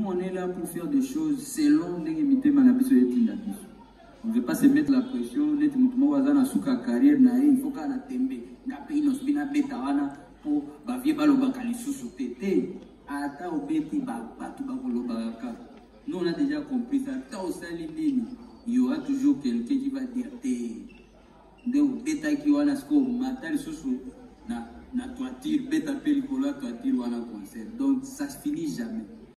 on est là pour faire des choses selon les limites manabiso et tindabiso. On ne veut pas se mettre la pression, net mutumo wazana suka carrière na il faut kana tembe ngape inosbina beta wana pour bavie balobaka lisusu tete ata obeti batu bakolobaka. Nous on a déjà compris ça. Tant au salidini, il y aura toujours quelqu'un qui va dire de beta qui wana sko matal lisusu na toiture beta pelikola toiture wana concert. Donc ça se finit jamais.